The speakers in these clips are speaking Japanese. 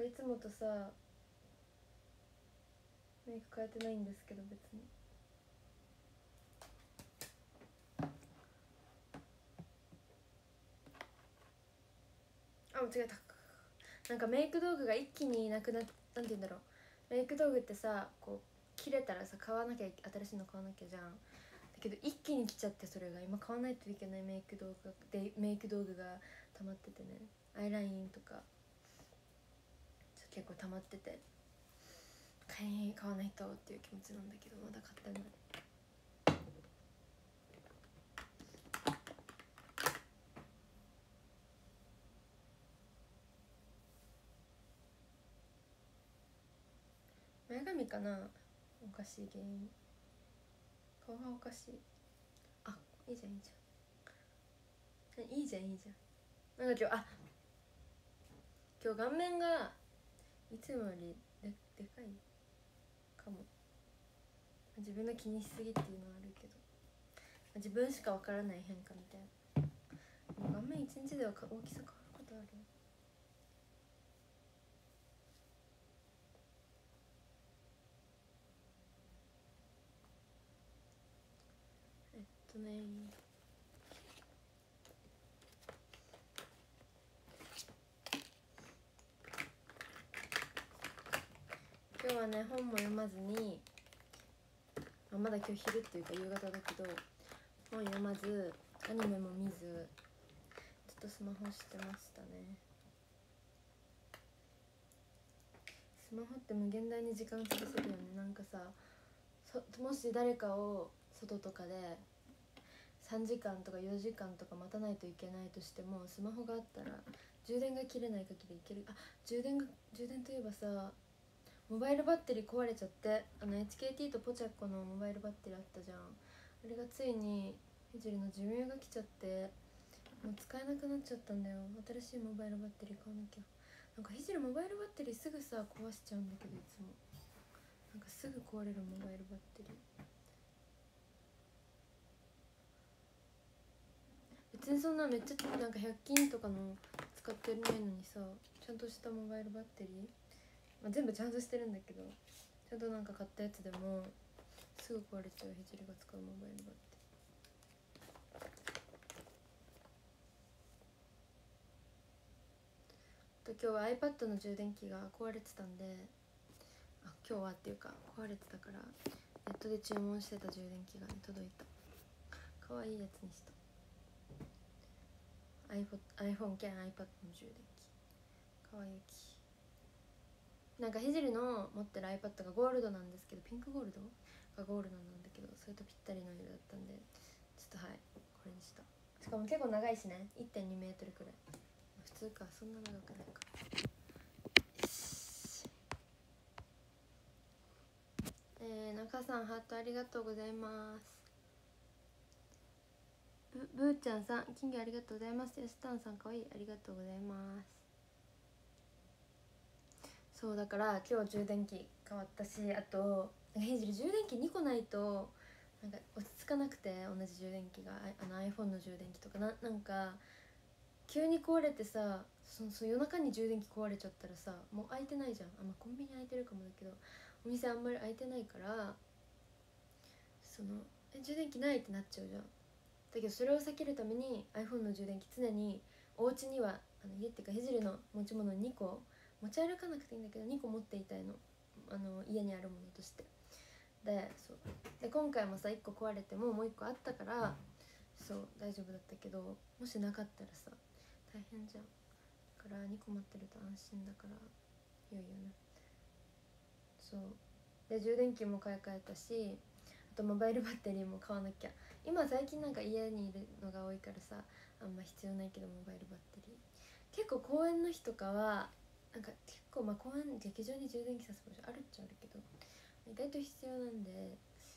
いつもとさメイク変えてないんですけど、別に間違えた。なんかメイク道具が一気になくなっ、なんて言うんだろう、メイク道具ってさこう切れたらさ買わなきゃ、新しいの買わなきゃじゃん。だけど一気に来ちゃって、それが今買わないといけないメイク道具が溜まっててね、アイラインとか結構溜まってて、買わないとっていう気持ちなんだけど、まだ買ってない。前髪かな、おかしい原因。顔がおかしい。あ、いいじゃんいいじゃんいいじゃんいいじゃん。なんか今日顔面がいつもよりでかいかも。自分が気にしすぎっていうのはあるけど、自分しかわからない変化みたいな。顔面一日では大きさ変わることある。今日はね本も読まずに、まだ今日昼っていうか夕方だけど、本読まずアニメも見ず、ずっとスマホしてましたね。スマホって無限大に時間潰せるよね。なんかさ、もし誰かを外とかで3時間とか4時間とか待たないといけないとしても、スマホがあったら充電が切れない限りいける。充電といえばさ、モバイルバッテリー壊れちゃって、HKT とポチャッコのモバイルバッテリーあったじゃん。あれがついにひじりの寿命が来ちゃって、もう使えなくなっちゃったんだよ。新しいモバイルバッテリー買わなきゃ。なんかひじりモバイルバッテリーすぐさ壊しちゃうんだけど、いつもなんかすぐ壊れるモバイルバッテリー。別にそんなめっちゃなんか100均とかの使ってないのにさ、ちゃんとしたモバイルバッテリー、全部ちゃんとしてるんだけど、ちゃんとなんか買ったやつでもすぐ壊れちゃう。ひじりが使うモバイルバッテリー。今日は iPad の充電器が壊れてたんで、今日はっていうか壊れてたから、ネットで注文してた充電器が、届いた。かわいいやつにした。 iPhone 兼 iPad の充電器、かわいいき。なんかひじりの持ってる iPad がゴールドなんですけど、ピンクゴールドがゴールドなんだけど、それとぴったりの色だったんで、ちょっとこれにした。しかも結構長いしね、1.2 メートルくらい。普通か、そんな長くないか。中さんハートありがとうございます。ブーちゃんさん金魚ありがとうございます。やすたんさんかわいい、ありがとうございます。そうだから今日充電器変わったし、あとヘイジル充電器2個ないとなんか落ち着かなくて、同じ充電器がiPhone の充電器とかなんか急に壊れてさ、夜中に充電器壊れちゃったらさ、もう空いてないじゃん。コンビニ空いてるかもだけど、お店あんまり空いてないから、充電器ないってなっちゃうじゃん。だけどそれを避けるために iPhone の充電器常にお家には、家っていうかひじりの持ち物2個持ち歩かなくていいんだけど2個持っていたいの、家にあるものとして。で今回もさ1個壊れてもう1個あったから、大丈夫だったけど、もしなかったらさ大変じゃん。だから2個持ってると安心だからいよいよね。で充電器も買い替えたし、あとモバイルバッテリーも買わなきゃ。今最近なんか家にいるのが多いからさ、あんま必要ないけどモバイルバッテリー。結構公園の日とかはなんか結構公園劇場に充電器さす場所あるっちゃあるけど、意外と必要なんで、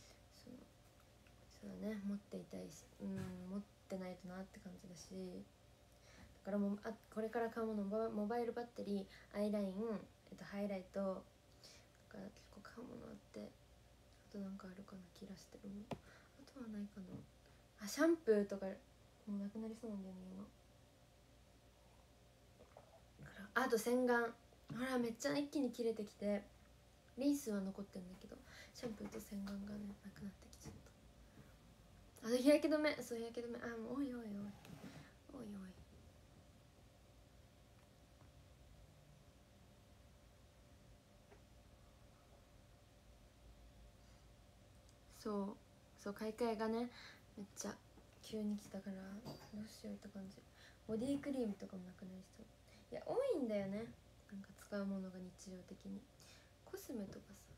そうだね、持っていたいし、持ってないとなって感じだし、だからこれから買うもの、モバイルバッテリー、アイライン、ハイライトだから結構買うものあって、あとなんかあるかな、気がしてるもん。あとはないかな。シャンプーとかもうなくなりそうなんだよね今。あと洗顔ほらめっちゃ一気に切れてきて、リンスは残ってんだけどシャンプーと洗顔がねなくなってきちゃった。あと日焼け止め、そう日焼け止め、あもうおいおいおいおいおい、そう買い替えがねめっちゃ急に来たからどうしようって感じ。ボディクリームとかもなくなりそう。いや多いんだよね、なんか使うものが日常的に。コスメとかさ、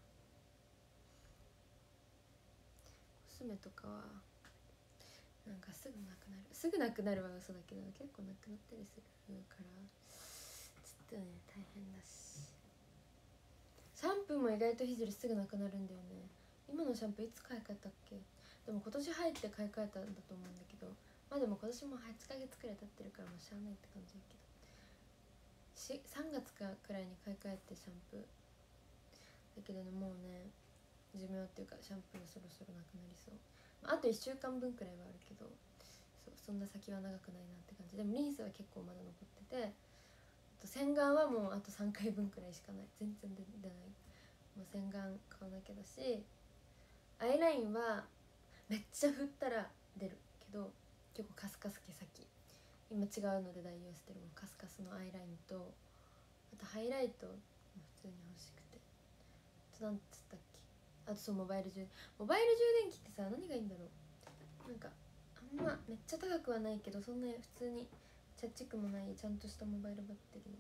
コスメとかはなんかすぐなくなる、すぐなくなるは嘘だけど結構なくなったりするからちょっとね大変だし。シャンプーも意外とひじりすぐなくなるんだよね。今のシャンプーいつ買い替えたっけ。でも今年入って買い替えたんだと思うんだけど、まあでも今年も8ヶ月くらい経ってるからもうしゃあないって感じだけど、3月かくらいに買い替えてシャンプーだけどね、もうね寿命っていうかシャンプーそろそろなくなりそう。あと1週間分くらいはあるけど、そんな先は長くないなって感じ。でもリンスは結構まだ残ってて、洗顔はもうあと3回分くらいしかない、全然出ない。もう洗顔買わなきゃだし、アイラインはめっちゃ振ったら出るけど結構カスカス毛先、今違うので代用してるもん、カスカスのアイラインと、あとハイライトも普通に欲しくて、あとなんつったっけ、あとそうモバイル充電器ってさ何がいいんだろう。なんかあんまめっちゃ高くはないけど、そんな普通にチャッチくもないちゃんとしたモバイルバッテリー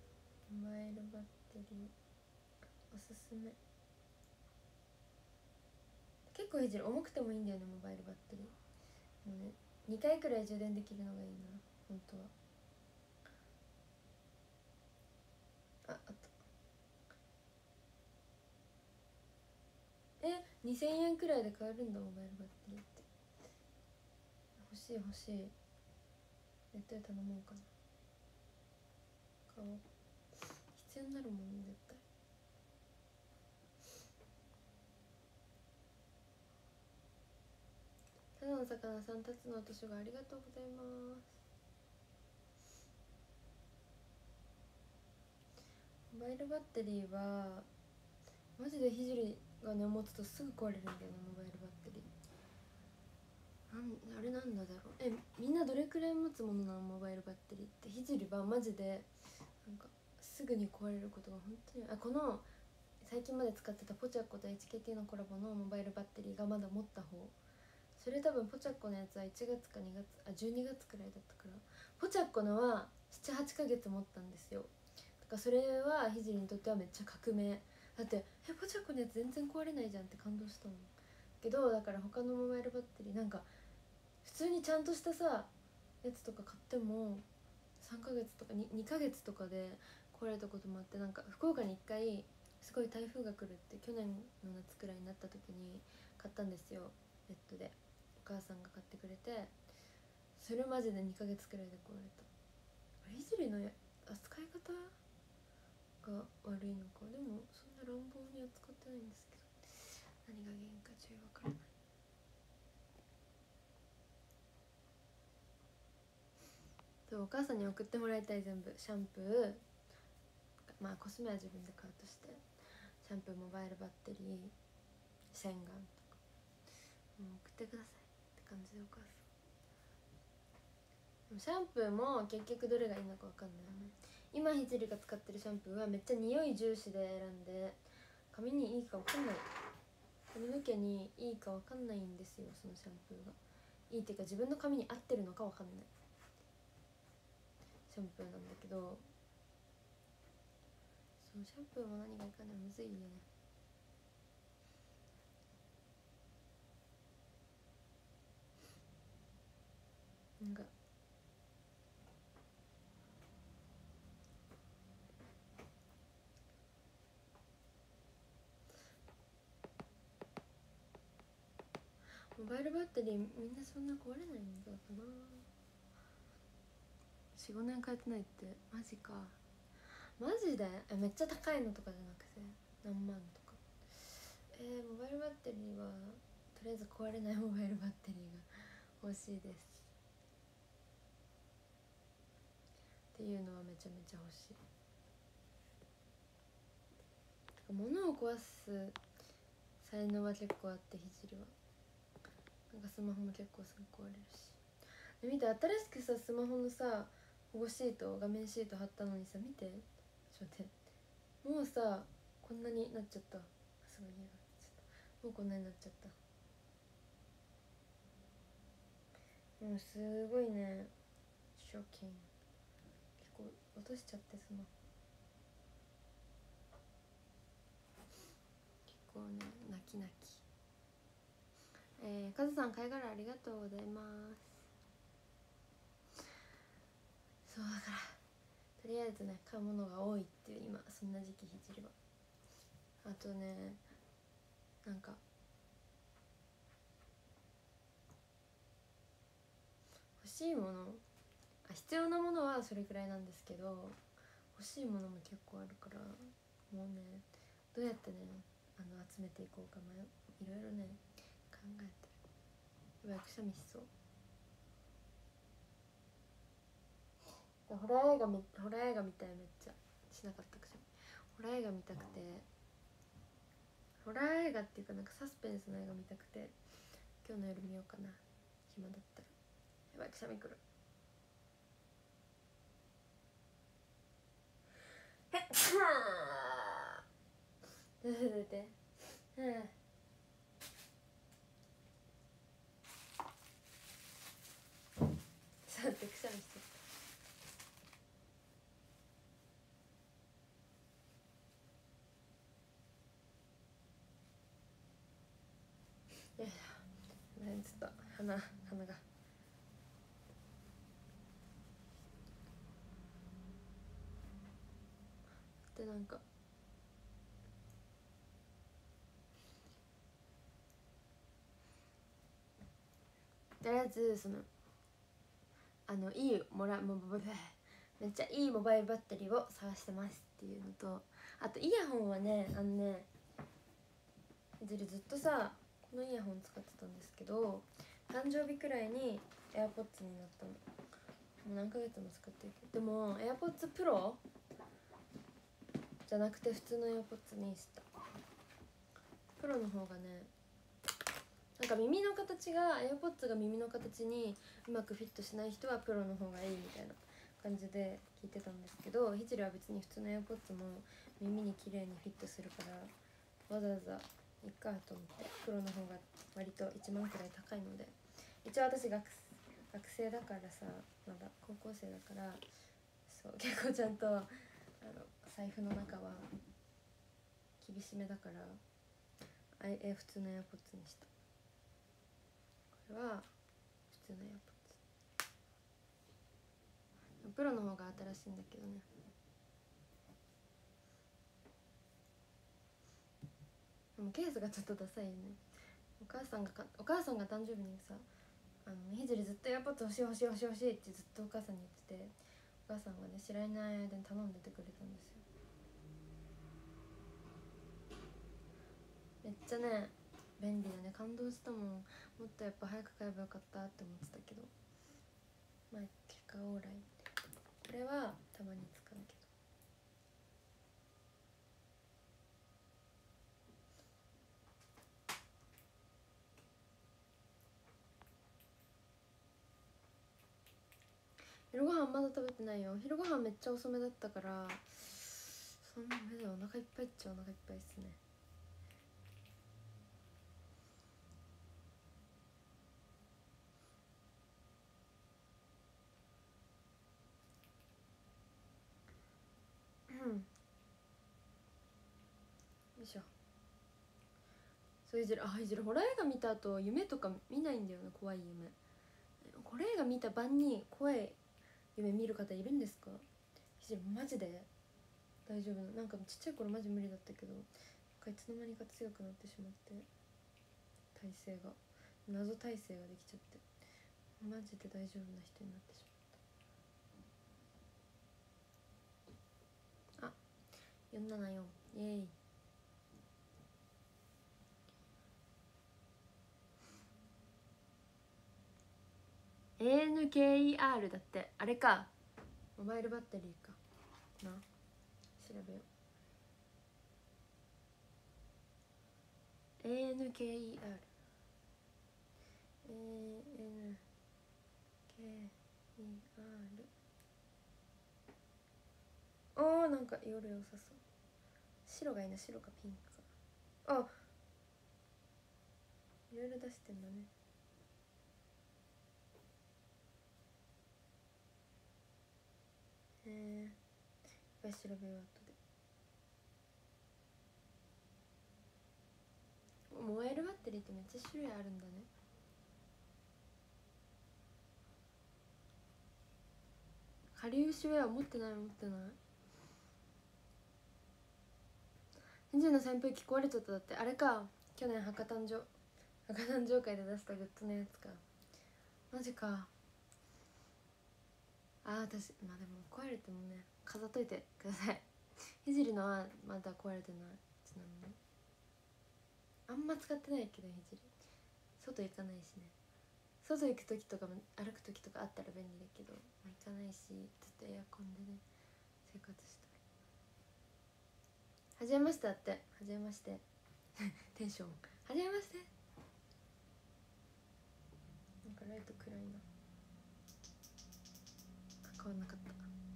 おすすめ。結構いじる、重くてもいいんだよねモバイルバッテリー。もうね2回くらい充電できるのがいいな本当は。あった。2000円くらいで買えるんだモバイルバッテリーって。欲しいネットで頼もうかな。買おう、必要になるもんね絶対。ただの魚さん、たつのお年がありがとうございます。モバイルバッテリーはマジでひじりがね持つとすぐ壊れるんだよねモバイルバッテリー。あれなんだろう、みんなどれくらい持つものなのモバイルバッテリーって。ひじりはマジでなんかすぐに壊れることが本当に。この最近まで使ってたポチャッコと HKT のコラボのモバイルバッテリーがまだ持った方。それ多分ポチャッコのやつは1月か2月12月くらいだったから、ポチャッコのは 7,8 ヶ月持ったんですよ。だからそれはひじりにとってはめっちゃ革命だって。ポチャッコのやつ全然壊れないじゃんって感動したもん。けどだから他のモバイルバッテリーなんか普通にちゃんとしたさやつとか買っても3ヶ月とか 2ヶ月とかで壊れたこともあって、なんか福岡に1回すごい台風が来るって去年の夏くらいになった時に買ったんですよネットで。お母さんが買ってくれて、それマジで2ヶ月くらいで壊れた。いじりの扱い方が悪いのか、でもそんな乱暴に扱ってないんですけど、何が原因かちょいわからない。お母さんに送ってもらいたい、全部シャンプー、まあコスメは自分で買うとして、シャンプー、モバイルバッテリー、洗顔とかもう送ってくださいって感じで。お母さんシャンプーも結局どれがいいのか分かんないよね。今ひじりが使ってるシャンプーはめっちゃ匂い重視で選んで、髪にいいか分かんない、髪の毛にいいか分かんないんですよ。そのシャンプーがいいっていうか自分の髪に合ってるのか分かんないシャンプーなんだけど、そうシャンプーも何がいいかね、むずいよね。なんかモバイルバッテリーみんなそんな壊れないんだかな。4、5年変えてないってマジか。マジでめっちゃ高いのとかじゃなくて何万とか。モバイルバッテリーはとりあえず壊れないモバイルバッテリーが欲しいですっていうのはめちゃめちゃ欲しい。 物を壊す才能は結構あって、ひじりはなんかスマホも結構すぐ壊れるし。で見て、新しくさスマホのさ保護シート、画面シート貼ったのにさ、見て、ちょっと待って、もうさこんなになっちゃった。すごい嫌がっちゃった。もうこんなになっちゃった。もうすごいね、ショッキング。結構落としちゃってスマホ。結構ね、泣き泣き。カズさん貝殻ありがとうございます。そうだからとりあえずね、買うものが多いっていう今そんな時期、ひじりは。あとね、なんか欲しいもの、必要なものはそれくらいなんですけど、欲しいものも結構あるから、もうね、どうやってね集めていこうか、いろいろね考えてる。やばい、くしゃみしそう。ホラー映画見たい。めっちゃしなかったくしゃみ。ホラー映画見たくて、ホラー映画っていうかなんかサスペンスの映画見たくて、今日の夜見ようかな、暇だったら。やばい、くしゃみくる。出てちょっとくしゃみしちゃった。よいしょ、ちょっと鼻がで、なんかとりあえずそのいいめっちゃいいモバイルバッテリーを探してますっていうのと、あとイヤホンはね、ずっとさこのイヤホン使ってたんですけど、誕生日くらいに AirPods になったの。もう何ヶ月も使ってるけど、でも AirPods Pro じゃなくて普通の AirPods にした。プロの方がね、なんか耳の形が AirPods が耳の形にうまくフィットしない人はプロの方がいいみたいな感じで聞いてたんですけど、ひじりは別に普通の AirPods も耳に綺麗にフィットするから、わざわざいっかと思ってプロの方が割と1万くらい高いので、一応私学生だからさ、まだ高校生だから、そう結構ちゃんと財布の中は厳しめだから、普通の AirPods にした。これは普通の AirPods、 プロの方が新しいんだけどね。でもケースがちょっとダサいよね。お母さんが誕生日にさ、ひじりずっと AirPods 欲しい欲しい欲しい欲しいってずっとお母さんに言ってて、お母さんがね知らない間に頼んでてくれたんですよ。めっちゃね便利だね。感動したもん。もっとやっぱ早く買えばよかったって思ってたけど、まあ結果オーライ。これはたまに使うけど。昼ご飯まだ食べてないよ。昼ご飯めっちゃ遅めだったから、そんな目でお腹いっぱいっちゃお腹いっぱいっすね。よいしょ。そういじる、ホラー映画見た後夢とか見ないんだよね。怖い夢。ホラー映画見た晩に怖い夢見る方いるんですか？ひじるマジで大丈夫な。なんかちっちゃい頃マジ無理だったけど、いつの間にか強くなってしまって、謎耐性ができちゃって、マジで大丈夫な人になってしまった。あ、474、イエーイ。ANKER だって。あれか、モバイルバッテリーかな。調べよう。 ANKERあー、なんか夜良さそう。白がいいな、白かピンクか。あ、いろいろ出してんだね。いっぱい調べよう後で。モバイルバッテリーってめっちゃ種類あるんだね。かりゆしウェア持ってない。エンジンの扇風機壊れちゃっただって。あれか、去年博誕生会で出したグッズのやつか。マジか。私まあでも壊れてもね、飾っといてください。ひじりのはまだ壊れてない。ちなみにあんま使ってないけど、ひじり外行かないしね。外行く時とかも歩く時とかあったら便利だけど、まあ、行かないし、ずっとエアコンでね生活してる。はじめましてだって。はじめましてテンションはじめまして。なんかライト暗いな。変わんなかった。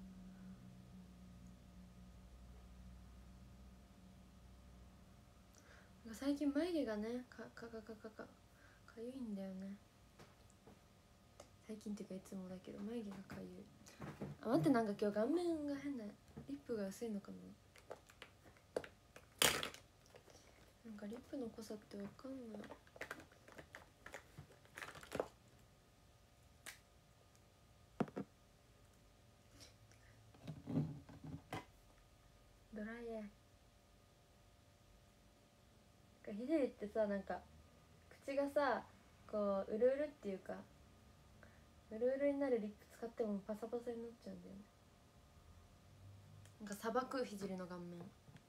最近眉毛がねかゆいんだよね。最近っていうかいつもだけど眉毛がかゆい。待って、なんか今日顔面が変な、リップが薄いのかな。なんかリップの濃さってわかんない。ドライヤーひじりってさ、なんか口がさこううるうるっていうか、うるうるになるリップ使ってもパサパサになっちゃうんだよね。なんか砂漠ひじりの顔面、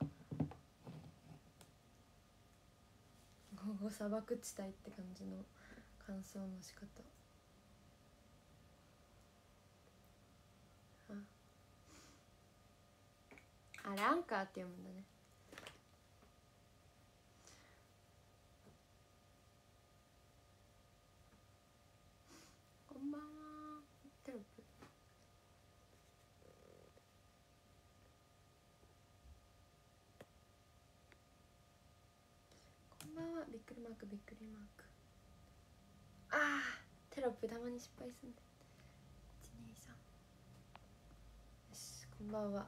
ここ砂漠地帯って感じの乾燥の仕方。あれアンカーって読むんだね。こんばんは。テロップ。こんばんは。びっくりマーク。テロップたまに失敗すんだ。123。よし、こんばんは。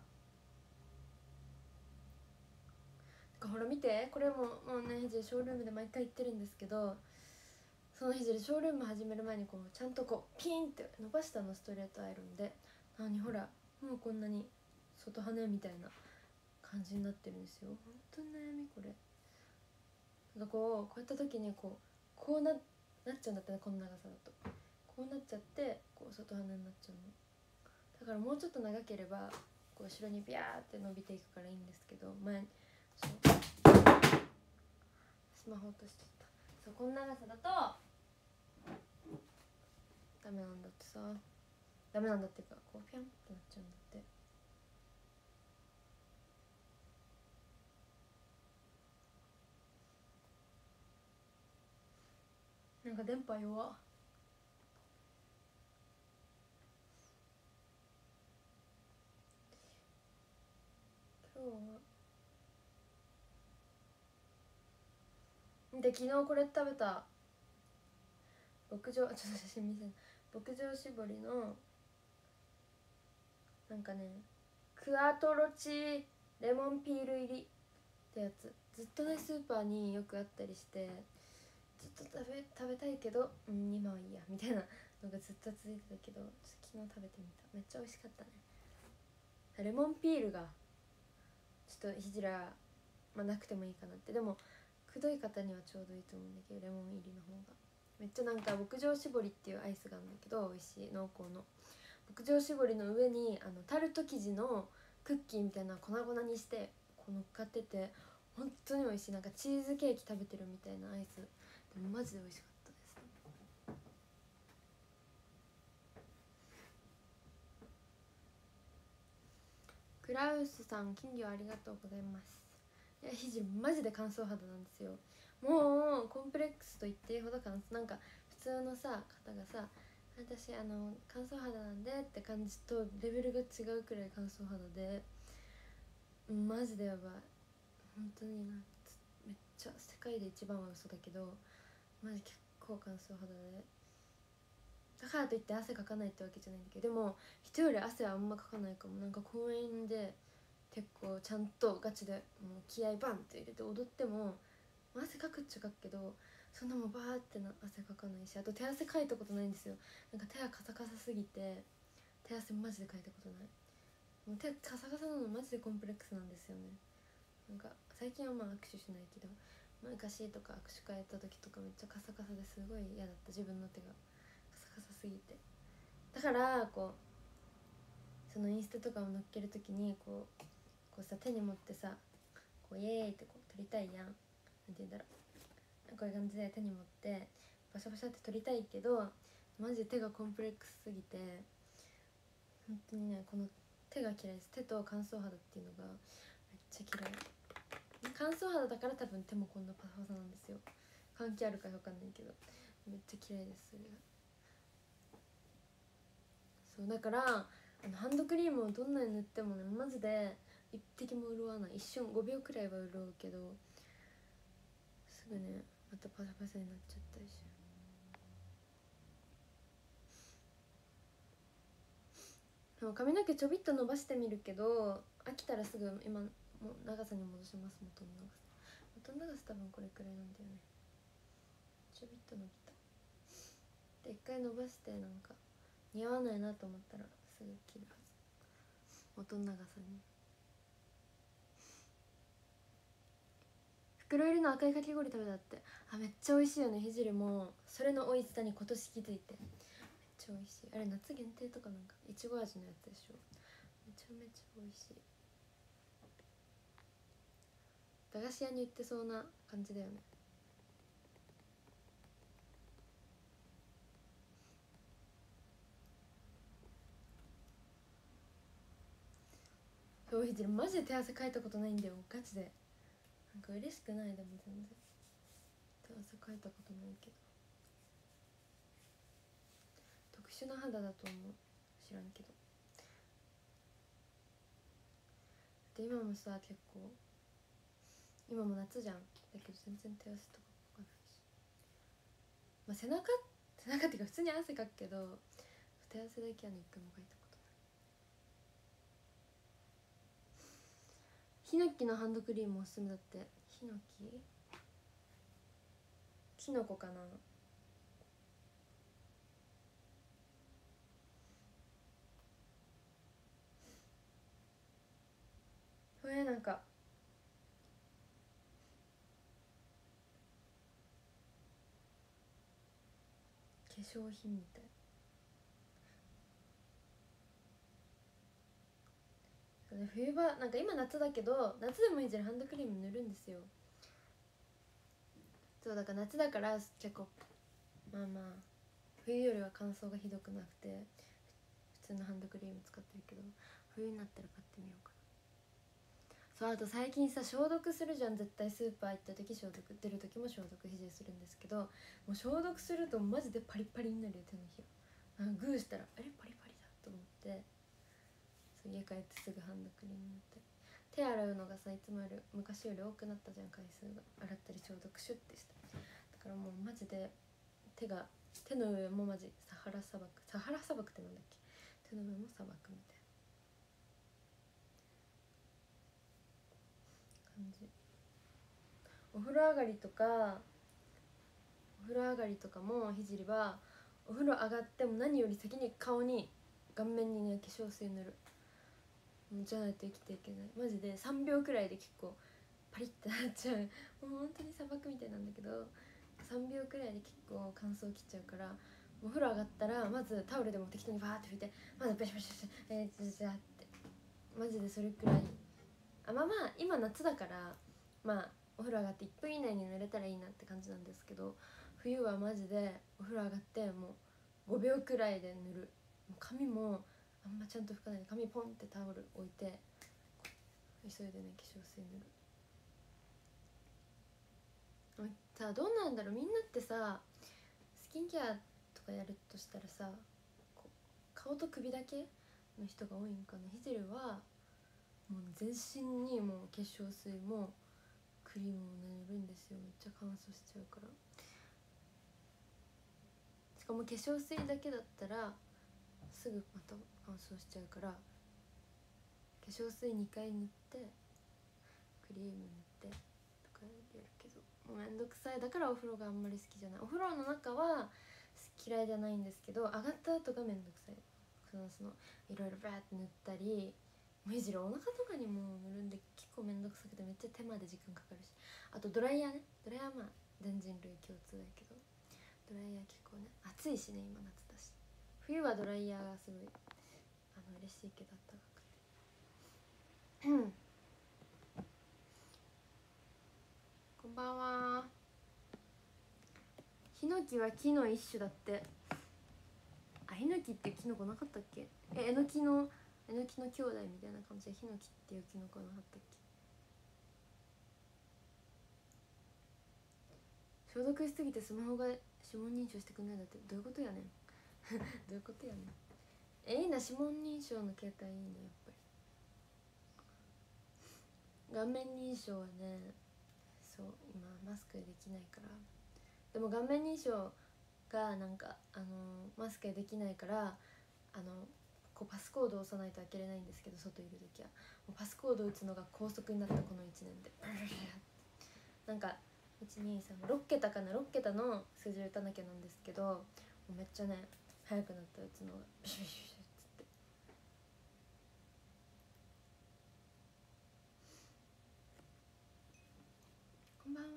ほら見て、これもうね、ひじりショールームで毎回言ってるんですけど、そのひじりショールーム始める前にこうちゃんとこうピンって伸ばしたの、ストレートアイロンで。なのにほらもうこんなに外羽みたいな感じになってるんですよ。本当に悩みこれ。なんかこうやった時にこうなっちゃうんだってね、この長さだとこうなっちゃって、こう外羽になっちゃうの。だからもうちょっと長ければこう後ろにビャーって伸びていくからいいんですけど、そうスマホ落としちゃった。そう、この長さだとダメなんだってさ。ダメなんだっていうか、こうピャンってなっちゃうんだって。なんか電波弱っ。今日はで、昨日これ食べた。牧場、ちょっと写真見せる。牧場絞りのなんかね、クアトロチレモンピール入りってやつ、ずっとねスーパーによくあったりして、ずっと食べたいけど、今はいいやみたいなのがずっと続いてたけど、昨日食べてみた。めっちゃ美味しかったね。レモンピールがちょっとひじら、なくてもいいかなって。でもくどい方にはちょうどいいと思うんだけど、レモン入りの方がめっちゃなんか、牧場絞りっていうアイスがあるんだけど、美味しい濃厚の牧場絞りの上にタルト生地のクッキーみたいな粉々にしてこう乗っかってて、本当に美味しい。なんかチーズケーキ食べてるみたいなアイスでもマジで美味しかったです。クラウスさん、金魚ありがとうございます。いや、ひじマジで乾燥肌なんですよ。 もうコンプレックスと言っていいほどなんか普通のさ方がさ私乾燥肌なんでって感じとレベルが違うくらい乾燥肌で、マジでやばい本当にめっちゃ世界で一番は嘘だけどマジ結構乾燥肌で、だからといって汗かかないってわけじゃないんだけど、でも人より汗はあんまかかないかも。なんか公園で結構ちゃんとガチでもう気合バンって入れて踊っても汗かくっちゃかくけど、そんなもうバーって汗かかないし、あと手汗かいたことないんですよ。なんか手がカサカサすぎて手汗マジでかいたことない。もう手カサカサなのマジでコンプレックスなんですよね。なんか最近はまあ握手しないけど、昔とか握手会やった時とかめっちゃカサカサですごい嫌だった、自分の手がカサカサすぎて。だからこうそのインスタとかを載っける時にこうさ手に持ってさこうイエーイってこう撮りたいやん。なんて言うんだろう、こういう感じで手に持ってバシャバシャって撮りたいけど、マジで手がコンプレックスすぎて本当にね、この手が嫌いです。手と乾燥肌っていうのがめっちゃ嫌い。乾燥肌だから多分手もこんなパサパサなんですよ。関係あるか分かんないけどめっちゃ嫌いです、それが。そうだからハンドクリームをどんなに塗ってもねマジで一滴も潤わない。一瞬5秒くらいは潤うけどすぐねまたパサパサになっちゃったりし。でも髪の毛ちょびっと伸ばしてみるけど飽きたらすぐ今も長さに戻します。元の長さ多分これくらいなんだよね。ちょびっと伸びたで一回伸ばしてなんか似合わないなと思ったらすぐ切るはず、元の長さに。袋入りの赤いかき氷食べたって、めっちゃ美味しいよね。ひじりもそれの美味しさに今年気づいてめっちゃ美味しい。あれ夏限定とかなんかいちご味のやつでしょ。めちゃめちゃ美味しい。駄菓子屋に売ってそうな感じだよね。そう、ひじりマジで手汗かいたことないんだよガチで。なんか嬉しくない。でも全然手汗かいたことないけど特殊な肌だと思う。知らんけど。で今もさ結構今も夏じゃん。だけど全然手汗とかかかないし、背中っていうか普通に汗かくけど手汗だけはね一回もかいたことない。ヒノキのハンドクリームおすすめだって。ヒノキキノコかな。これなんか化粧品みたい。冬場なんか今夏だけど夏でもいいじゃん、ハンドクリーム塗るんですよ。そうだから夏だから結構まあ冬よりは乾燥がひどくなくて普通のハンドクリーム使ってるけど、冬になったら買ってみようかな。そう、あと最近さ消毒するじゃん絶対。スーパー行った時消毒、出る時も消毒ひじするんですけど、もう消毒するとマジでパリパリになるよ手のひら。グーしたらあれパリパリだと思って、そう家帰ってすぐハンドクリーム塗って。手洗うのがさいつもより昔より多くなったじゃん回数が。洗ったり消毒シュッてした。だからもうマジで手の上もマジサハラ砂漠ってなんだっけ、手の上も砂漠みたいな感じ。お風呂上がりとかもひじりはお風呂上がっても何より先に顔面にね化粧水塗る。じゃないと生きていけない。マジで3秒くらいで結構パリッてなっちゃう。もう本当に砂漠みたいなんだけど3秒くらいで結構乾燥きっちゃうから、お風呂上がったらまずタオルでも適当にバーって拭いて、まずバシバシバシジャってマジでそれくらい。今夏だからお風呂上がって1分以内に濡れたらいいなって感じなんですけど、冬はマジでお風呂上がってもう5秒くらいで塗る。髪もあんまちゃんと拭かないで髪ポンってタオル置いて急いでね化粧水塗る。 さあどうなんだろう、みんなってさスキンケアとかやるとしたらさこう顔と首だけの人が多いんかな。ヒゼルはもう全身にもう化粧水もクリームを塗るんですよ。めっちゃ乾燥しちゃうから。しかも化粧水だけだったらすぐまた乾燥しちゃうから、化粧水2回塗ってクリーム塗ってとかやるけど、もうめんどくさい。だからお風呂があんまり好きじゃない。お風呂の中は嫌いじゃないんですけど、上がった後がめんどくさい。そのいろいろバーって塗ったり、むしろお腹とかにも塗るんで結構めんどくさくてめっちゃ手間で時間かかるし、あとドライヤーね、ドライヤーはまあ全人類共通だけど、ドライヤー結構ね暑いしね、今夏だし。冬はドライヤーがすごい嬉しいけどあったかくてこんばんは。ヒノキは木の一種だって。あ、ヒノキっていうキノコなかったっけ？えのきの兄弟みたいな感じでヒノキっていうキノコなかったっけ？消毒しすぎてスマホが指紋認証してくんないんだって。どういうことやねんどういうことやねん。いいな、指紋認証の携帯いいね。やっぱり顔面認証はね、そう今マスクできないから。でも顔面認証がなんかマスクできないからこうパスコードを押さないと開けれないんですけど、外いる時はもうパスコードを打つのが高速になった。この1年でなんか123 6桁かな、6桁の数字を打たなきゃなんですけど、もうめっちゃね速くなった打つのがビシュビシュビシュっつって。こんばんは。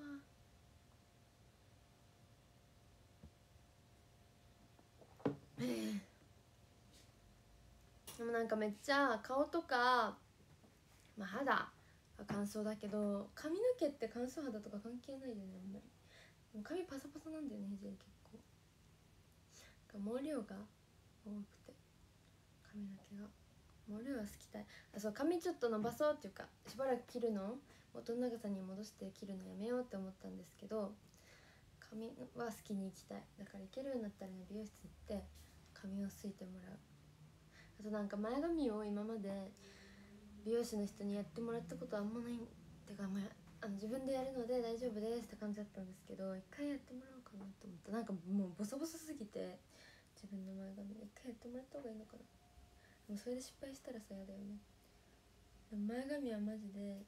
でもなんかめっちゃ顔とか、まあ、肌が乾燥だけど、髪の毛って乾燥肌とか関係ないよねあんまり。でも髪パサパサなんだよね、ヒジェル結構。毛量が多くて髪の毛が、毛量は好きたい。あ、そう髪ちょっと伸ばそうっていうか、しばらく切るの元の長さに戻して切るのやめようって思ったんですけど、髪は好きに行きたい。だから行けるようになったらね、美容室行って髪をすいてもらう。あとなんか前髪を今まで美容師の人にやってもらったことはあんまないてか、自分でやるので大丈夫ですって感じだったんですけど、一回やってもらおうかなと思った。なんかもうボサボサすぎて自分の前髪一回やってもらった方がいいのかな。でもそれで失敗したらさ嫌だよね。でも前髪はマジで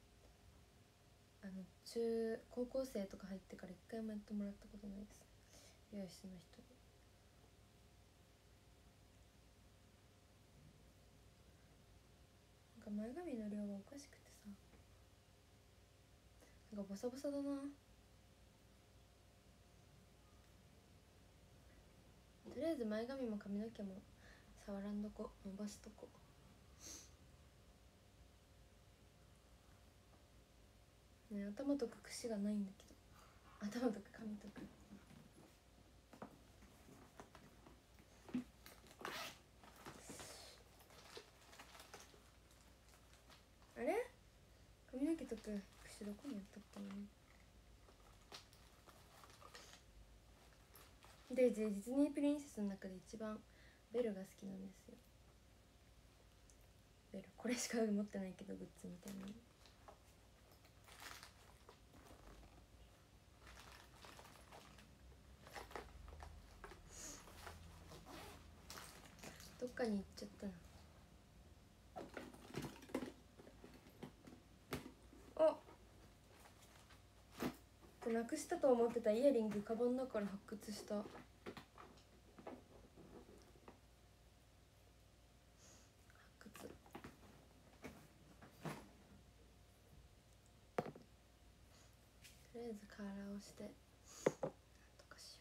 高校生とか入ってから一回もやってもらったことないです、美容師の人に。なんか前髪の量がおかしくてさ、なんかボサボサだな。とりあえず前髪も髪の毛も触らんどこ、伸ばしとこ。ね、頭とか櫛がないんだけど、頭とか髪とか。あれ、髪の毛とか櫛どこにやったっけな。でディズニープリンセスの中で一番ベルが好きなんですよ。ベル、これしか持ってないけどグッズみたいなの。どっかに行っちゃったな。なくしたと思ってたイヤリングカバンの中から発掘した。発掘。とりあえずカーラーをしてなんとかしよ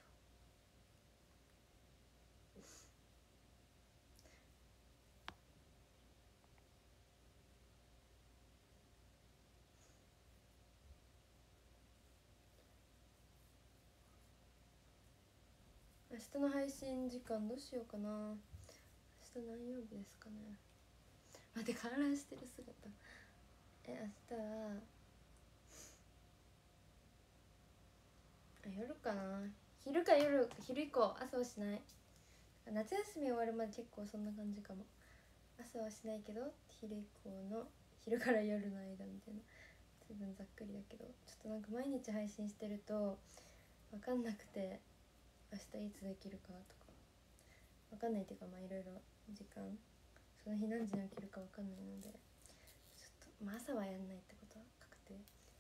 う。明日の配信時間どうしようかな。明日何曜日ですかね。待って、カーラーしてる姿。明日は夜かな。昼か夜、昼以降。朝はしない。夏休み終わるまで結構そんな感じかも。朝はしないけど昼以降の、昼から夜の間みたいな。随分ざっくりだけど、ちょっとなんか毎日配信してると分かんなくて、明日いつできるかとか分かんないっていうか、まあいろいろ時間、その日何時に起きるか分かんないので、ちょっと、まあ、朝はやんないってことは確定。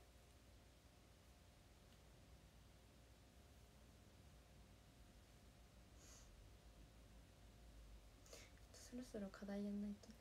そろそろ課題やんないとね。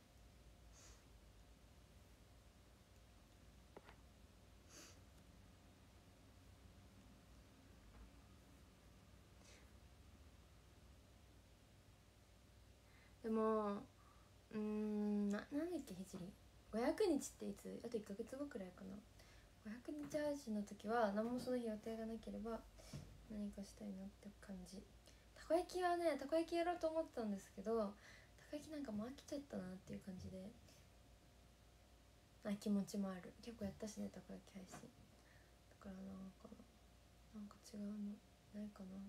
でもなんだっけ、ひじり500日っていつ、あと1ヶ月後くらいかな。500日配信の時は何もその日予定がなければ何かしたいなって感じ。たこ焼きはね、たこ焼きやろうと思ったんですけど、たこ焼きなんかもう飽きちゃったなっていう感じで、気持ちもある。結構やったしね、たこ焼き配信だから、なんか違うのないかな。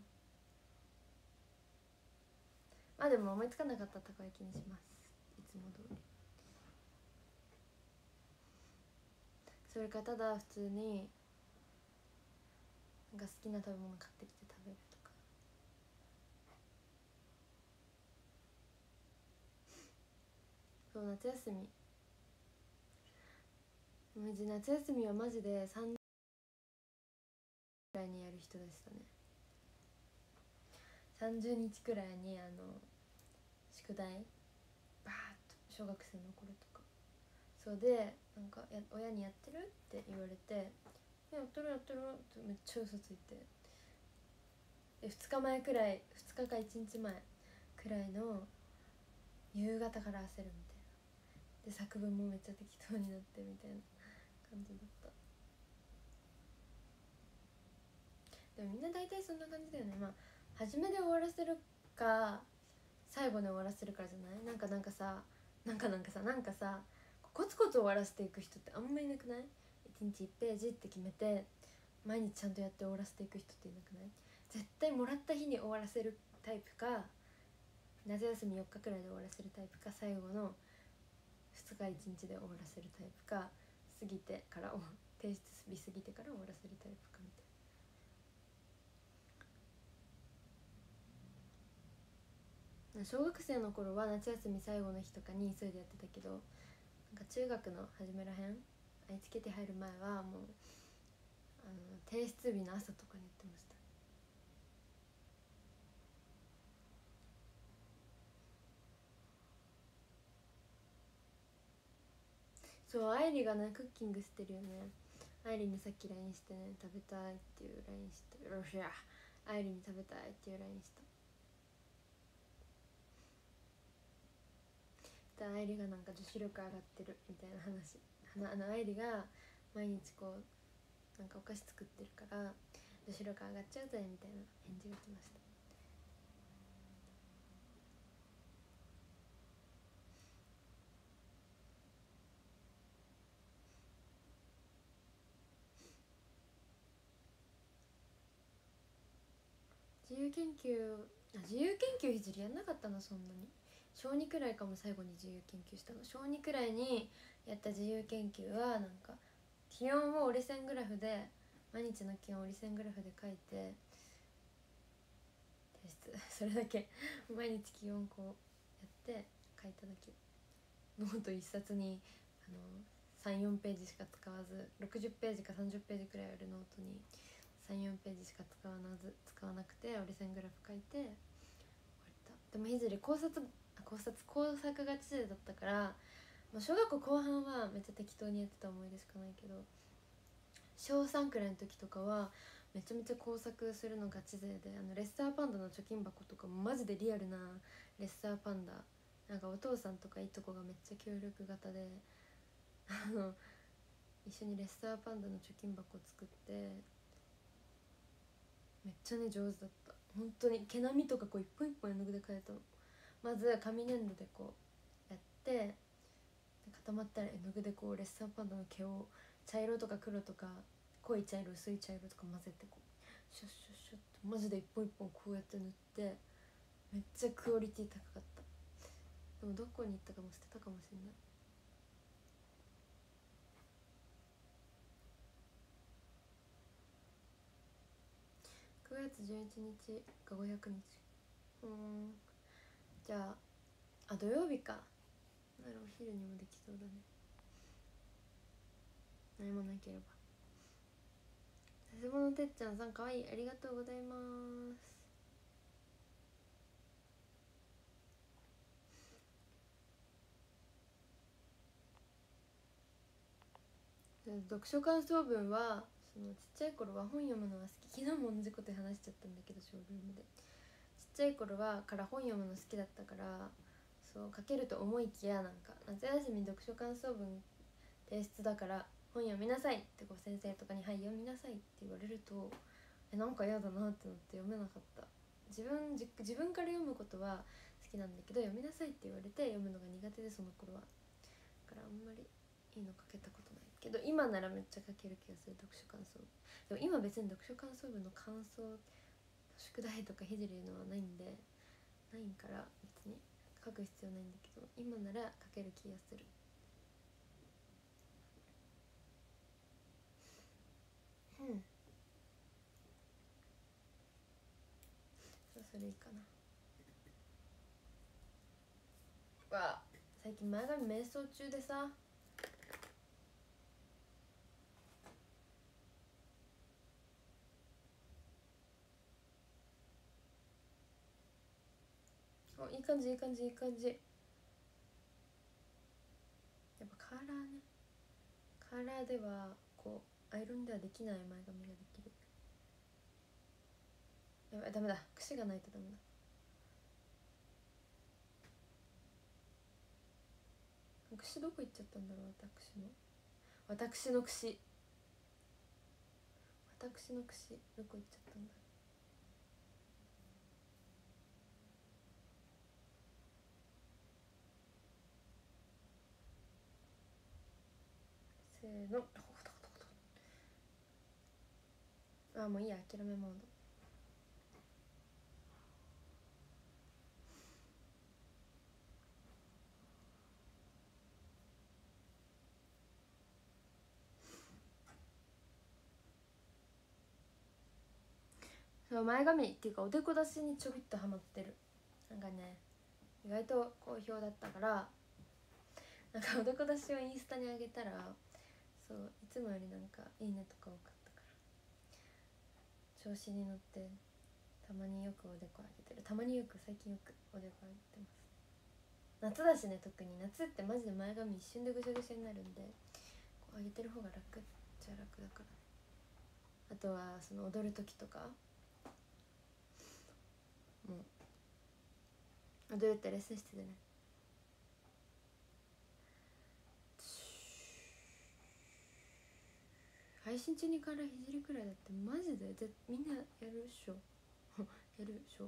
まあでも思いつかなかったらたこ焼きにします、いつも通り。それかただ普通になんか好きな食べ物買ってきて食べるとか。そう、夏休みマジ、夏休みはマジで30くらいにやる人でしたね。30日くらいに宿題バーッと、小学生の頃とかそうで、なんか親にやってるって言われて、やってるやってるってめっちゃ嘘ついて、で2日前くらい、2日か1日前くらいの夕方から焦るみたいな。で作文もめっちゃ適当になってみたいな感じだった。でもみんな大体そんな感じだよね。まあ初めで終わらせるか最後で終わらせるからじゃない。なんかさコツコツ終わらせていく人ってあんまいなくない？ 1 日1ページって決めて毎日ちゃんとやって終わらせていく人っていなくない？絶対もらった日に終わらせるタイプか、夏休み4日くらいで終わらせるタイプか、最後の2日1日で終わらせるタイプか、過ぎてから提出日過ぎてから終わらせるタイプかみたいな。小学生の頃は夏休み最後の日とかに急いでやってたけど、なんか中学の初めらへん、愛知県で入る前はもう提出日の朝とかにやってました。そう、愛梨がねクッキングしてるよね。愛梨にさっき LINE してね、食べたいっていう LINE して、よっしゃ愛梨に食べたいっていう LINE した。愛梨がなんか女子力上がってるみたいな話、愛梨が毎日こうなんかお菓子作ってるから女子力上がっちゃうぜみたいな返事が来ました。自由研究、自由研究ひじりやんなかったな、そんなに。小2くらいかも最後に自由研究したの。小2くらいにやった自由研究はなんか気温を折り線グラフで、毎日の気温を折り線グラフで書いて提出それだけ。毎日気温こうやって書いただけ。ノート1冊に34ページしか使わず、60ページか30ページくらいあるノートに34ページしか使わなくて折り線グラフ書いて終わった。でもいずれ工作が知勢だったから、まあ、小学校後半はめっちゃ適当にやってた思い出しかないけど、小3くらいの時とかはめちゃめちゃ工作するのガチ勢で、レッサーパンダの貯金箱とかもマジでリアルなレッサーパンダ、なんかお父さんとかいとこがめっちゃ協力型で一緒にレッサーパンダの貯金箱を作って、めっちゃね上手だった。本当に毛並みとかこう一本一本絵の具で描いたの。まず紙粘土でこうやって、で固まったら絵の具でこうレッサーパンダの毛を茶色とか黒とか濃い茶色薄い茶色とか混ぜてこうシュッシュッシュッってマジで一本一本こうやって塗ってめっちゃクオリティ高かった。でもどこに行ったかも捨てたかもしれない。9月11日が500日。じゃあ土曜日か。ならお昼にもできそうだね。何もなければ。佐世保のてっちゃんさんかわいい、ありがとうございます。読書感想文はそのちっちゃい頃は本読むのが好き。昨日も同じこと話しちゃったんだけど、ショールームでちっちゃい頃から本読むの好きだったから、そう書けると思いきや、なんか夏休み読書感想文提出だから本読みなさいってこう先生とかに「はい読みなさい」って言われるとなんか嫌だなってなって読めなかった。自分から読むことは好きなんだけど、読みなさいって言われて読むのが苦手で、その頃は。だからあんまりいいの書けたことないけど、今ならめっちゃ書ける気がする、読書感想。でも今別に読書感想文の感想宿題とかひじりのはないから別に書く必要ないんだけど、今なら書ける気がする。それいいかな。わ、最近前髪瞑想中でさ、いい感じいい感じいい感じ。やっぱカーラーね、カーラーではこうアイロンではできない前髪ができる。やばい、ダメだ、櫛がないとダメだ。櫛どこ行っちゃったんだろう。私の櫛どこ行っちゃったんだろう。せーの。あ、もういいや、諦めモード。そう前髪っていうかおでこ出しにちょびっとハマってる。なんかね、意外と好評だったから、なんかおでこ出しをインスタに上げたら、そういつもよりなんかいいねとか多かったから調子に乗って、たまによくおでこ上げてる。最近よくおでこ上げてます。夏だしね、特に夏ってマジで前髪一瞬でぐしゃぐしゃになるんで、こう上げてる方が楽っちゃ楽だから。あとはその踊る時とかもう踊るってレッスン室でね、配信中にからひじりくらいだってマジでみんなやるっしょやるっしょ。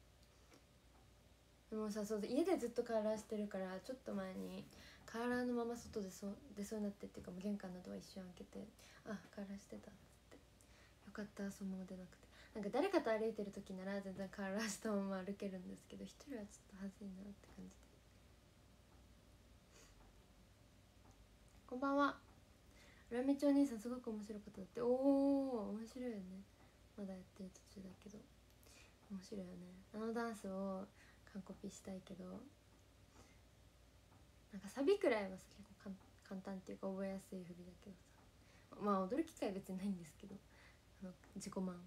でもさ、そう家でずっとカーラーしてるから、ちょっと前にカーラーのまま外で出そうになってっていうか、もう玄関のドア一瞬開けて、あ、カーラーしてたっつって、よかった、そのまま出なくて。なんか誰かと歩いてる時なら全然カーラーしたまま歩けるんですけど、一人はちょっと恥ずいなって感じで。こんばんは。裏道お兄さんすごく面白かったって。おお、面白いよね。まだやってる途中だけど面白いよね。あのダンスを完コピしたいけど、なんかサビくらいはさ結構簡単っていうか覚えやすい振りだけどさ、まあ踊る機会別にないんですけど、自己満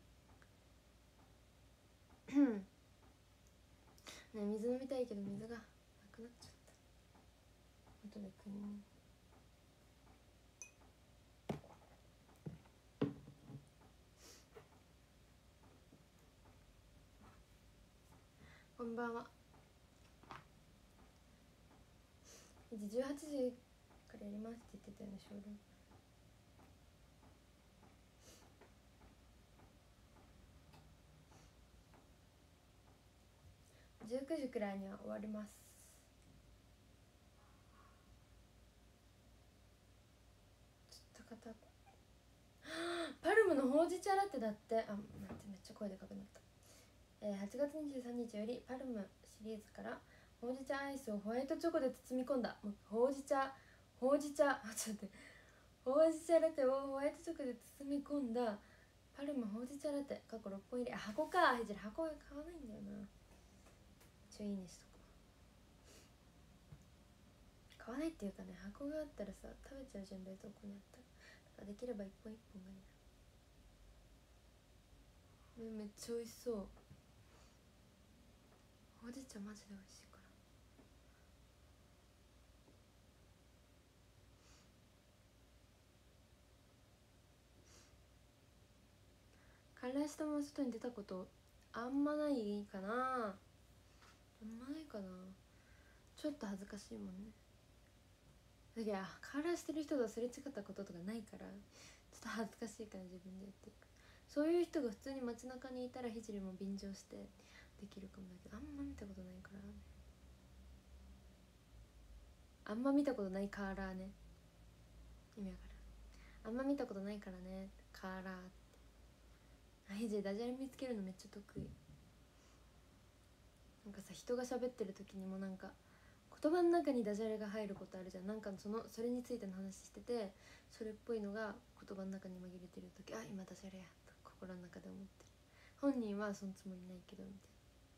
ね、水飲みたいけど水がなくなっちゃった。後で国に。こんばんは。18時からやりますって言ってたよね、ショールーム。19時くらいには終わります。ちょっとパルムのほうじ茶ラテだって。あ、待って、めっちゃ声でかくなった。8月23日よりパルムシリーズからほうじ茶アイスをホワイトチョコで包み込んだほうじ茶ちょっと待ってほうじ茶ラテをホワイトチョコで包み込んだパルムほうじ茶ラテ過去6本入り。箱か。ひじり箱買わないんだよな。ちょいいねしとくわ。買わないっていうかね、箱があったらさ食べちゃうじゃん、冷凍庫にあったら。だからできれば1本1本がいいな。めっちゃ美味しそう。ほうじ茶マジで美味しいから。彼氏とも外に出たことあんまないかな。ちょっと恥ずかしいもんね。だけど彼氏してる人とすれ違ったこととかないから、ちょっと恥ずかしいから自分でやっていく。そういう人が普通に街中にいたらひじりも便乗してできるかもだけど、あんま見たことないからね。あんま見たことないからね。意味わからん。あんま見たことないからね。からってひじりダジャレ見つけるのめっちゃ得意。なんかさ、人が喋ってる時にもなんか言葉の中にダジャレが入ることあるじゃん。なんかそれについての話してて、それっぽいのが言葉の中に紛れてる時、あ、今ダジャレやと心の中で思ってる。本人はそのつもりないけどみたい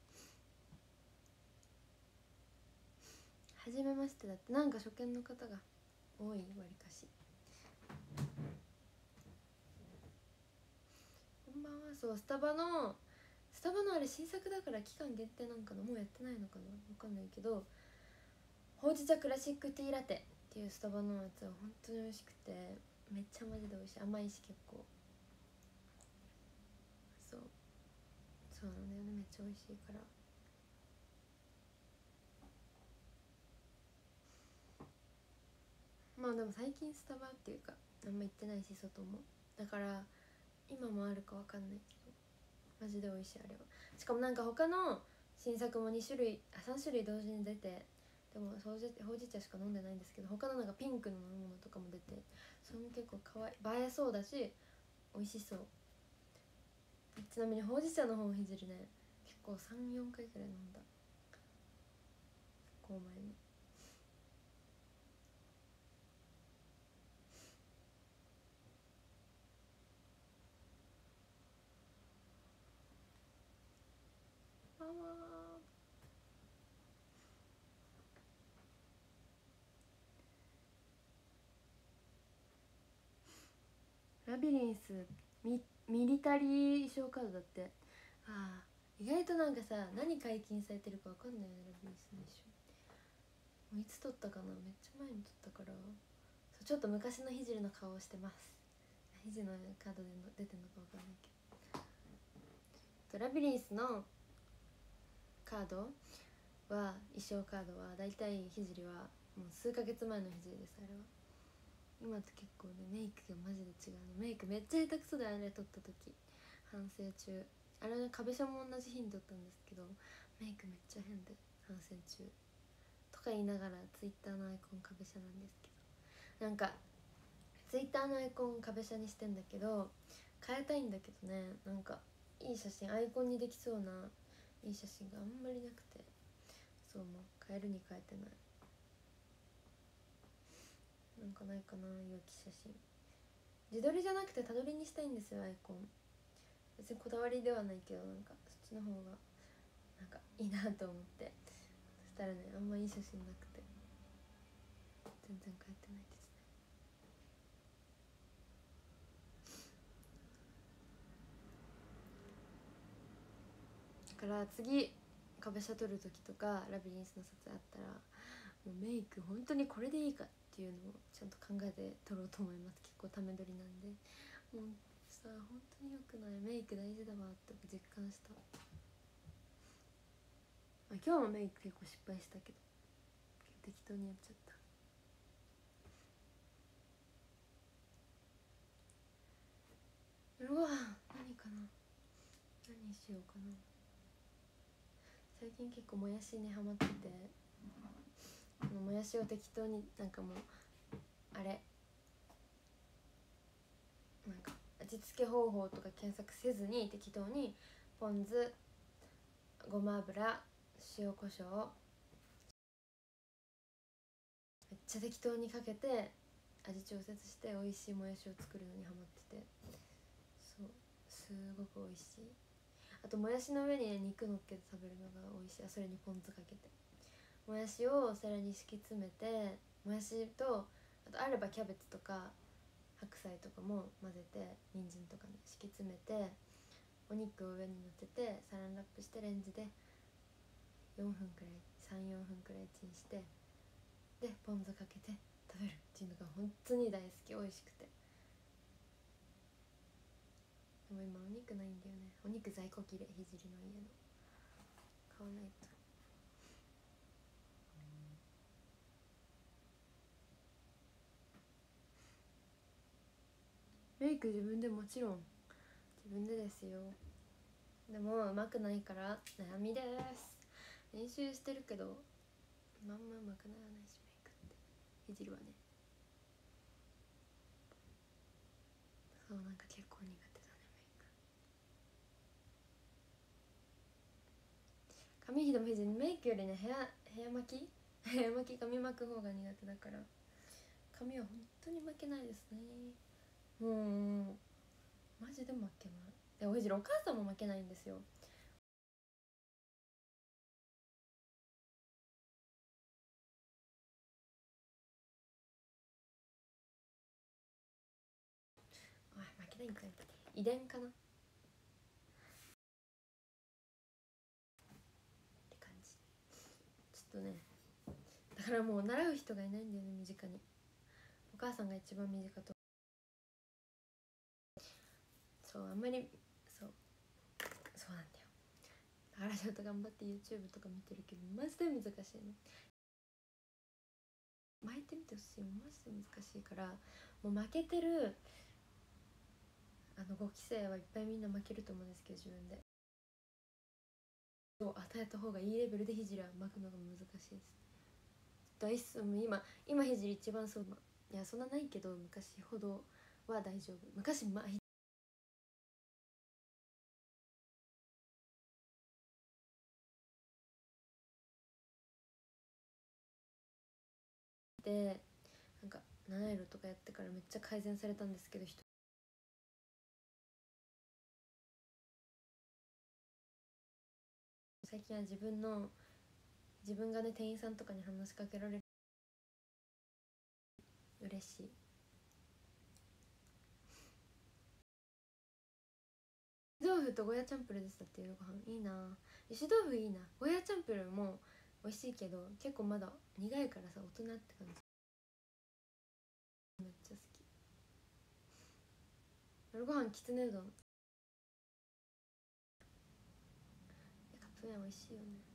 な。初めましてだって。なんか初見の方が多い、わりかし。こんばんは。そう、スタバのあれ新作だから期間限定なんかな。もうやってないのかな、わかんないけど、ほうじ茶クラシックティーラテっていうスタバのやつは本当に美味しくて、めっちゃマジで美味しい。甘いし結構。そうなんだよね、めっちゃ美味しいから。まあでも最近スタバっていうかあんま行ってないし、外も。だから今もあるかわかんないけど、マジで美味しいあれは。しかもなんか他の新作も2種類3種類同時に出て、でもほうじ茶しか飲んでないんですけど、他のなんかピンクの飲み物とかも出て、それも結構かわいい、映えそうだし美味しそう。ちなみにほうじ茶の方ひじるね、結構 3,4 回くらい飲んだ。結構前に。あわラビリンスミリタリー衣装カードだって。ああ、意外となんかさ、何解禁されてるかわかんないよね、ラビリンスの衣装。もういつ撮ったかな、めっちゃ前に撮ったから。そう、ちょっと昔のひじりの顔をしてます。ひじのカードで出てんのかわかんないけど。ラビリンスのカードは、衣装カードはだいたいひじりはもう数ヶ月前のひじりです。あれは今と結構ね、メイクがマジで違うの。メイクめっちゃ下手くそで、あれ撮った時反省中。あれね、壁写も同じ日に撮ったんですけど、メイクめっちゃ変で反省中とか言いながら、ツイッターのアイコン壁写なんですけど、なんかツイッターのアイコン壁写にしてんだけど、変えたいんだけどね、なんかいい写真、アイコンにできそうないい写真があんまりなくて、そう、もう変えるに変えてない。なんかないかな、良き写真。自撮りじゃなくて他撮りにしたいんですよ、アイコン。別にこだわりではないけど、なんかそっちの方がなんかいいなと思って。そしたらね、あんまいい写真なくて全然変えてないですね。だから次壁写撮る時とかラビリンスの撮影あったら、もうメイク本当にこれでいいかっていうのをちゃんと考えて撮ろうと思います。結構ため撮りなんで。もうさ、本当に良くない、メイク大事だわって実感した。今日もメイク結構失敗したけど、適当にやっちゃった。夜ご飯何かな、何しようかな。最近結構もやしにハマってて、もやしを適当になんかもうあれなんか味付け方法とか検索せずに適当にポン酢、ごま油、塩コショウめっちゃ適当にかけて味調節して美味しいもやしを作るのにハマってて、そうすごく美味しい。あともやしの上にね肉乗っけて食べるのが美味しい。それにポン酢かけてもやしをお皿に敷き詰めて、もやしとあとあればキャベツとか白菜とかも混ぜて、人参とかね敷き詰めて、お肉を上に乗せてサランラップしてレンジで4分くらい3、4分くらいチンして、でポン酢かけて食べるっていうのが本当に大好き。美味しくて。でも今お肉ないんだよね。お肉在庫切れ、ひじりの家の買わないと。メイク自分でもちろん自分でですよ。でもうまくないから悩みです。練習してるけどまんまうまくならないし、メイクってひじりはね。そうなんか結構苦手だねメイク。髪ひどめじメイクよりねヘア巻きヘア巻き髪巻く方が苦手だから、髪は本当に巻けないですね。もうマジで負けない。でおひじりお母さんも負けないんですよ。あ負けないんかい。遺伝かなって感じ。ちょっとね、だからもう習う人がいないんだよね、身近に。お母さんが一番身近と。そうあんまりそうなんだよ。だからちょっと頑張って YouTube とか見てるけどマジで難しいの。巻いてみてほしい。マジで難しいから、もう負けてる5期生はいっぱいみんな負けると思うんですけど、自分でを与えた方がいいレベルでひじりは巻くのが難しいです。大好今ひじり一番そう、いやそんなないけど昔ほどは大丈夫。昔巻いてなんか七色とかやってからめっちゃ改善されたんですけど、最近は自分がね店員さんとかに話しかけられる。嬉しい。豆腐とゴーヤチャンプルでしたっていうご飯いいな。石豆腐いいな。ゴーヤチャンプルも美味しいけど結構まだ苦いからさ、大人って感じ。めっちゃ好き。夜ご飯きつねうどん、カップ麺美味しいよね。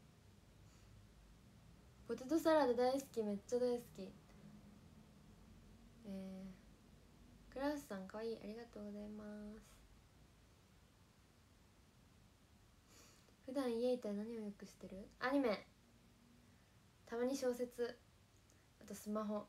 ポテトサラダ大好き、めっちゃ大好き。クラウスさんかわいい、ありがとうございます。普段家いたら何をよくしてる？アニメ、たまに小説、あとスマホと、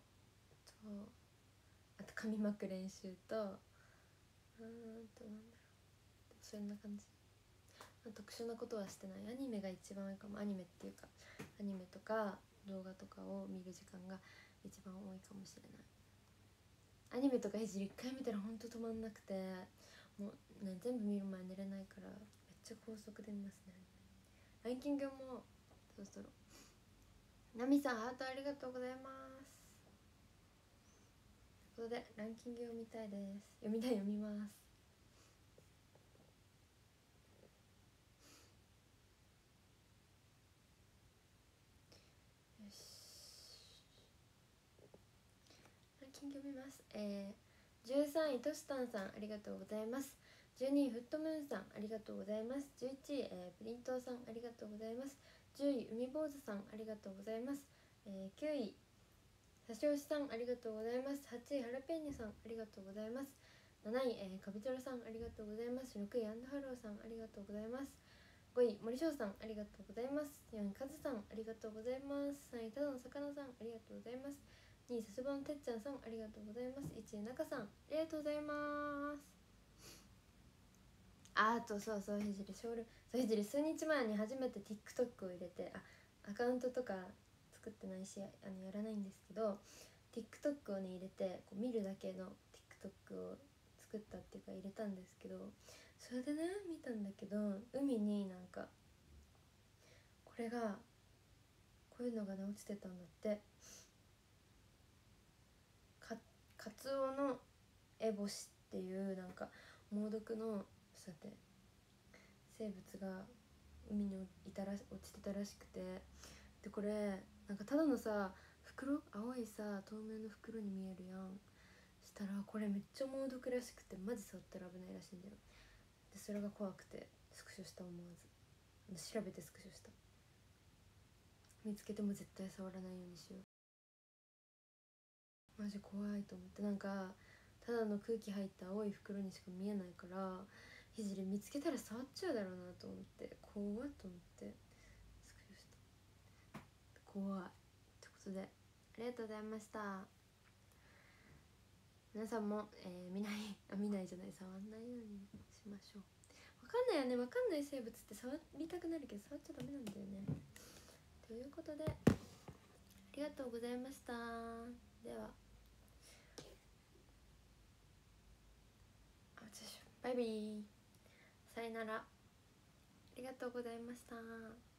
あと髪巻く練習と、なんだろう、そんな感じ。特殊なことはしてない。アニメが一番多いかも。アニメっていうかアニメとか動画とかを見る時間が一番多いかもしれない。アニメとかひじり1回見たらほんと止まんなくて、もう、ね、全部見る前寝れないからめっちゃ高速で見ますね。ランキングもそろそろ。ナミさんハートありがとうございます。ということでランキング読みたいです。読みます。よし、ランキング読みます。13位トシタンさんありがとうございます。12位フットムーンさんありがとうございます。11位、プリントーさんありがとうございます。10位海坊主さんありがとうございます。9位さしおしさんありがとうございます。8位ハラペーニャさんありがとうございます。7位、かぶちょろさんありがとうございます。6位アンドハローさんありがとうございます。5位森翔さんありがとうございます。4位カズさんありがとうございます。3位ただの魚さんありがとうございます。2位さすばんてっちゃんさんありがとうございます。1位中さんありがとうございます。 あとそうそう、ひじりショール、そうひじり数日前に初めて TikTok を入れて、アカウントとか作ってないしやらないんですけど、 TikTok をね入れてこう見るだけの TikTok を作ったっていうか入れたんですけど、それでね見たんだけど、海になんかこれがこういうのがね落ちてたんだって。カツオのエボシっていうなんか猛毒のさて生物が海に落ちてたらしくて、でこれなんかただのさ袋、青いさ透明の袋に見えるやん。したらこれめっちゃ猛毒らしくて、マジ触ったら危ないらしいんだよ。でそれが怖くてスクショした。思わず調べてスクショした。見つけても絶対触らないようにしよう。マジ怖いと思って、なんかただの空気入った青い袋にしか見えないから、ひじり見つけたら触っちゃうだろうなと思って、怖っと思ってスクショした。怖いってことで、ありがとうございました。皆さんも、見ないじゃない、触んないようにしましょう。わかんないよね、わかんない生物って触りたくなるけど触っちゃダメなんだよね。ということでありがとうございました。ではバイビー、さよなら。ありがとうございました。